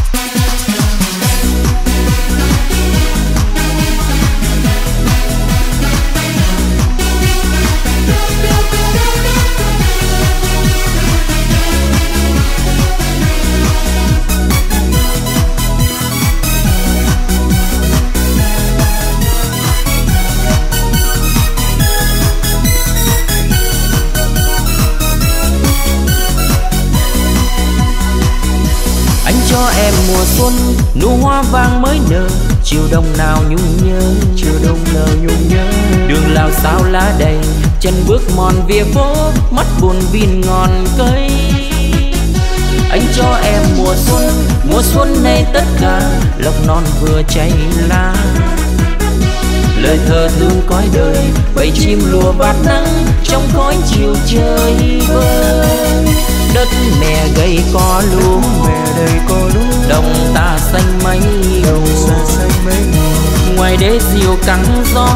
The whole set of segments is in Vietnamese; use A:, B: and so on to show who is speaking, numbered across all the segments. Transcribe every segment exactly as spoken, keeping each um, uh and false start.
A: Mùa xuân nụ hoa vàng mới nở, chiều đông nào nhung nhớ,
B: chiều đông nào nhung nhớ.
A: Đường lao sao lá đầy, chân bước mòn vỉa phố, mắt buồn vin ngọn cây. Anh cho em mùa xuân, mùa xuân này tất cả lộc non vừa cháy lá. Lời thơ thương cõi đời, bầy chim lùa bát nắng trong khói chiều trời vơi. Đất mẹ gầy có lúa,
B: mẹ đầy có lúa,
A: đồng ta xanh mấy
B: đồng xa xanh mấy.
A: Ngoài đế diều cắn gió,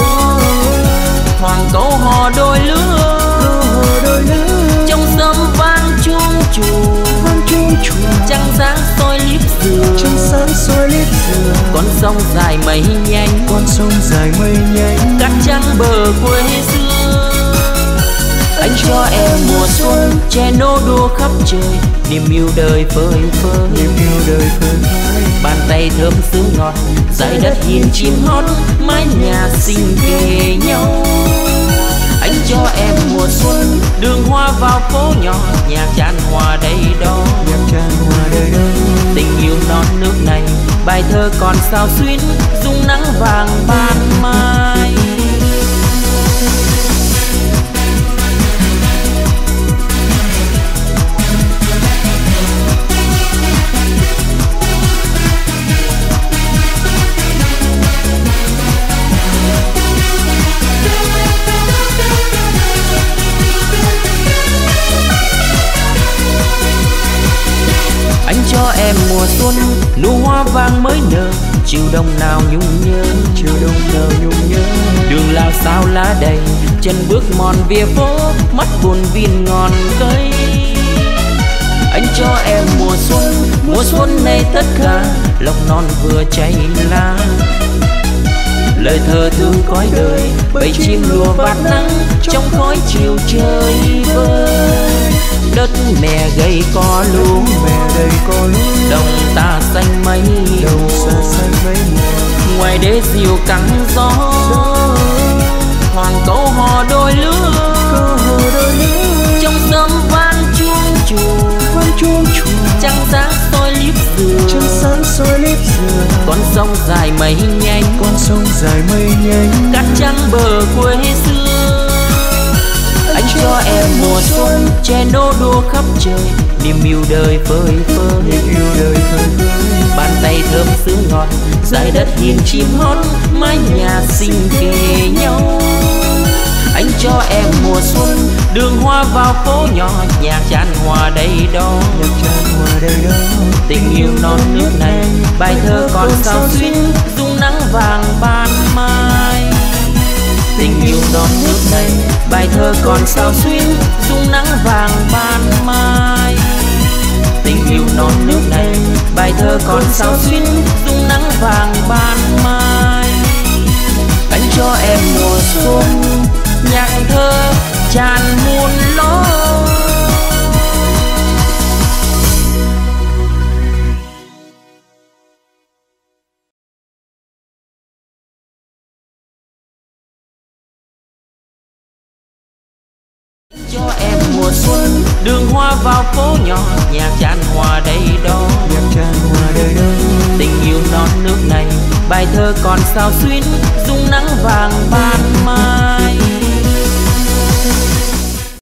A: hoàng cấu hò đôi lứa, trong sớm vang chuông chùa, trăng sáng soi liếp dừa,
B: trăng sáng soi liếp dừa.
A: Con sông dài mây nhanh,
B: con sông dài mây nhanh,
A: cát trắng bờ quê xưa. Anh cho em mùa xuân, che nô đua khắp trời, niềm yêu đời phơi phới,
B: niềm yêu đời phơi phới.
A: Bàn tay thơm sứ ngọt, dải đất hiền chim hót, mái nhà xinh kề nhau. Anh cho em mùa xuân, đường hoa vào phố nhỏ, nhạc tràn hòa đây đó,
B: nhạc tràn hòa đây đó.
A: Tình yêu non nước này, bài thơ còn sao xuyến, dung nắng vàng ban mai. Anh cho em mùa xuân, nụ hoa vàng mới nở, chiều đông nào nhung nhớ,
B: chiều đông nào nhung nhớ.
A: Đường lao sao lá đầy, chân bước mòn vỉa phố, mắt buồn vin ngọn cây. Anh cho em mùa xuân, mùa xuân này tất cả lộc non vừa cháy lá. Lời thơ thương cõi đời, bầy chim lùa bát nắng trong khói chiều trời vơi. Đất mẹ gầy có lúa,
B: mẹ đầy có lúa,
A: đồng ta xanh mấy
B: đồng xa xanh mấy.
A: Ngoài đế diều cắn gió, hoàng cấu hò đôi lứa, trong sớm vang chuông chùa, trăng sáng soi liếp dừa,
B: trăng sáng soi liếp dừa.
A: Con sông dài mây nhanh,
B: con sông dài mây nhanh,
A: cát trắng bờ quê xưa. Anh cho em mùa xuân, che nô đua khắp trời, niềm yêu đời phơi phới,
B: niềm yêu đời phơi phới.
A: Bàn tay thơm sứ ngọt, dải đất hiền chim hót, mái nhà xinh kề nhau. Anh cho em mùa xuân, đường hoa vào phố nhỏ, nhạc tràn hòa đây đó,
B: nhạc tràn hòa đây đó.
A: Tình yêu non nước này, bài thơ còn sao xuyến, dung nắng vàng ban mai. Tình yêu non nước này, bài thơ còn sao xuyến, dung nắng vàng ban mai. Tình yêu non nước này, bài thơ còn sao xuyến, dung nắng vàng ban mai. Anh cho em mùa xuân, nhạc thơ tràn muôn lối. Cho em mùa xuân, đường hoa vào phố nhỏ, nhạc tràn hòa đây đó,
B: nhạc tràn hòa đây đó.
A: Tình yêu non nước này, bài thơ còn sao xuyến, dung nắng vàng ban mai.